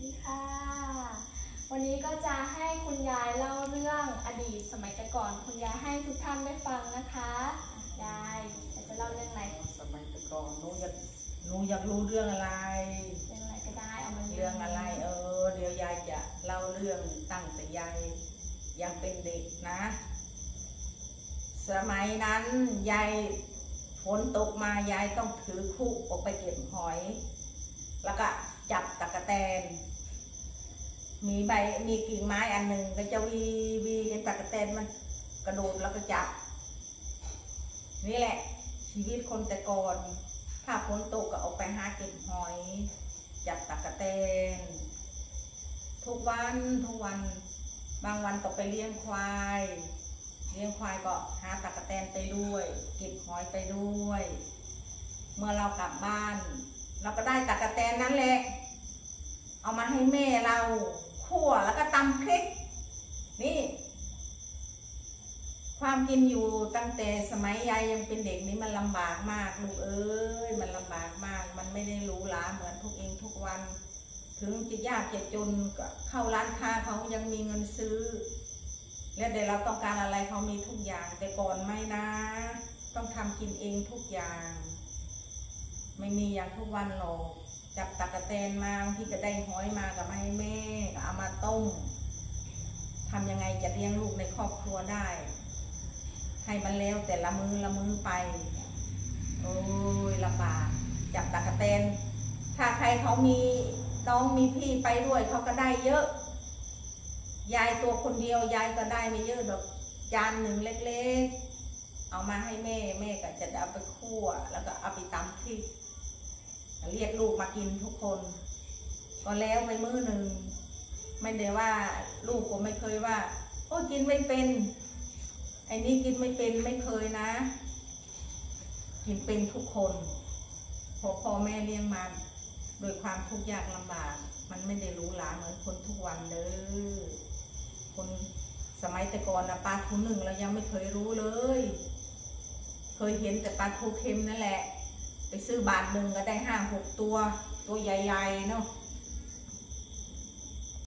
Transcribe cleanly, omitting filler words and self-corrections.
ดีค่ะวันนี้ก็จะให้คุณยายเล่าเรื่องอดีตสมัยแต่ก่อนคุณยายให้ทุกท่านได้ฟังนะคะยายจะเล่าเรื่องอะไรสมัยแต่ก่อนหนูอยากรู้เรื่องอะไรเรื่องอะไรก็ได้เอามาเรื่องอะไรเดี๋ยวยายจะเล่าเรื่องตั้งแต่ยายยังเป็นเด็กนะสมัยนั้นยายฝนตกมายายต้องถือคุกออกไปเก็บหอยแล้วก็จับตะกะแตนมีกิ่งไม้อันหนึ่งก็จะวีตะกะแตนมันกระโดดแล้วก็จับนี่แหละชีวิตคนแต่ก่อนถ้าฝนตกก็ออกไปหาเก็บหอยจับตะกะแตนทุกวันบางวันก็ไปเลี้ยงควายก็หาตะกะแตนไปด้วยเก็บหอยไปด้วยเมื่อเรากลับบ้านเราก็ได้ตะกะแตนนั้นแหละเอามาให้แม่เราคั่วแล้วก็ตำพริกนี่ความกินอยู่ตั้งแต่สมัยยายยังเป็นเด็กนี่มันลำบากมากลูกเอ้ยมันลำบากมากมันไม่ได้หรูหราเหมือนพวกเองทุกวันถึงจะยากจะจนก็เข้าร้านค้าเขายังมีเงินซื้อและเดี๋ยวเราต้องการอะไรเขามีทุกอย่างแต่ก่อนไม่นะต้องทำกินเองทุกอย่างไม่มีอย่างทุกวันหรอกจับตะกะแตนมาบางทีก็ได้หอยมากับให้แม่ก็เอามาต้มทำยังไงจะเลี้ยงลูกในครอบครัวได้ให้มันแล้วแต่ละมือไปโอ้ยลำบากจับตะกะแตนถ้าใครเขามีน้องมีพี่ไปด้วยเขาก็ได้เยอะยายตัวคนเดียวยายก็ได้ไม่เยอะดอกจานหนึ่งเล็กๆเอามาให้แม่ก็จะเอาไปคั่วแล้วก็เอาไปตำพริกเรียกลูกมากินทุกคนก็แล้วไปมื้อหนึ่งไม่ได้ว่าลูกก็ไม่เคยว่าโอ้กินไม่เป็นไอ้นี่กินไม่เป็นไม่เคยนะกินเป็นทุกคนพ่อแม่เลี้ยงมาโดยความทุกข์ยากลำบากมันไม่ได้หรูหราเหมือนคนทุกวันเด้อคนสมัยแต่ก่อนนะปลาทูหนึ่งเรายังไม่เคยรู้เลยเคยเห็นแต่ปลาทูเค็มนั่นแหละไปซื้อบาทหนึ่งก็ได้5-6 ตัวใหญ่ๆเนาะ